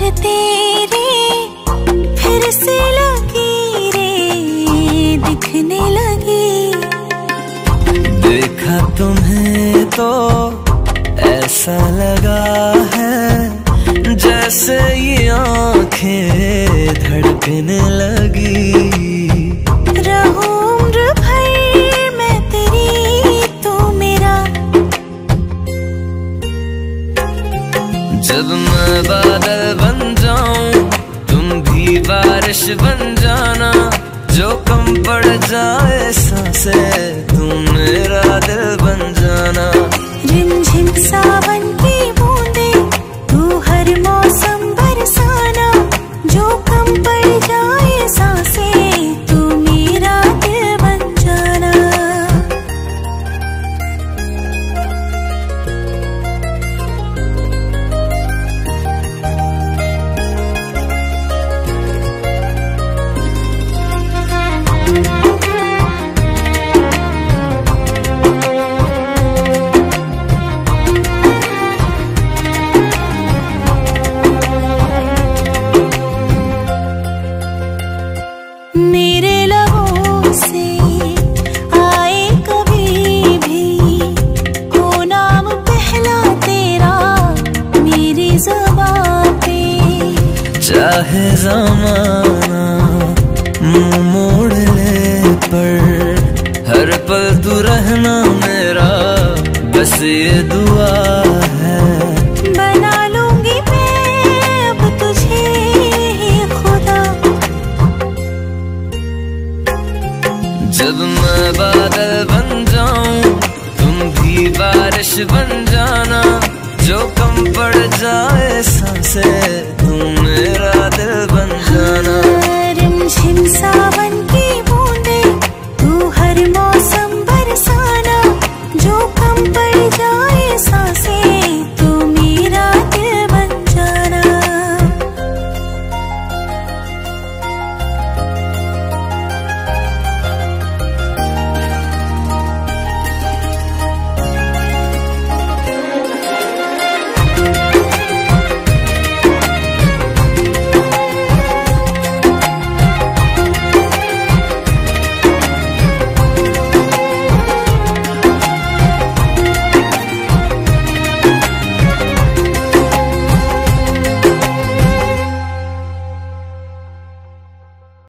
तेरे फिर से लगी रे दिखने लगी। देखा तुम्हें तो ऐसा लगा है जैसे ये आंखें धड़कने लगी। रहूं उम्र भर मैं तेरी तू मेरा। जब मैं बादल बन जाऊं तुम भी बारिश बन जाना। जो कम पड़ जाए सांसें तुम मेरा दिल बन जाना। रिमझिम सावन की बूंदे तू हर मौसम बरसाना। जो कम पड़ जाए सांसें तू मेरा दिल बन जाना। मेरे लबों से आए कभी भी हो नाम पहला तेरा मेरी ज़ुबां पे। चाहे ज़माना मुंह मोड़ ले पर हर पल तू रहना मेरा बस ये दुआ है।